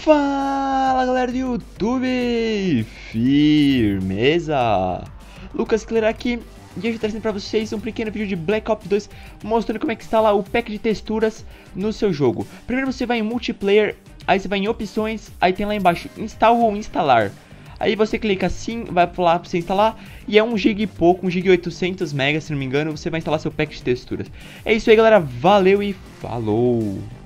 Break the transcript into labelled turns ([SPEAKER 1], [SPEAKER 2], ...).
[SPEAKER 1] Fala galera do YouTube, firmeza? Lucas Clear aqui e hoje eu tô trazendo pra vocês um pequeno vídeo de Black Ops 2 mostrando como é que instala o pack de texturas no seu jogo. Primeiro você vai em multiplayer, aí você vai em opções, aí tem lá embaixo install ou instalar. Aí você clica assim, vai lá pra você instalar e é 1 GB e pouco, 1 GB e 800 MB se não me engano, você vai instalar seu pack de texturas. É isso aí galera, valeu e falou!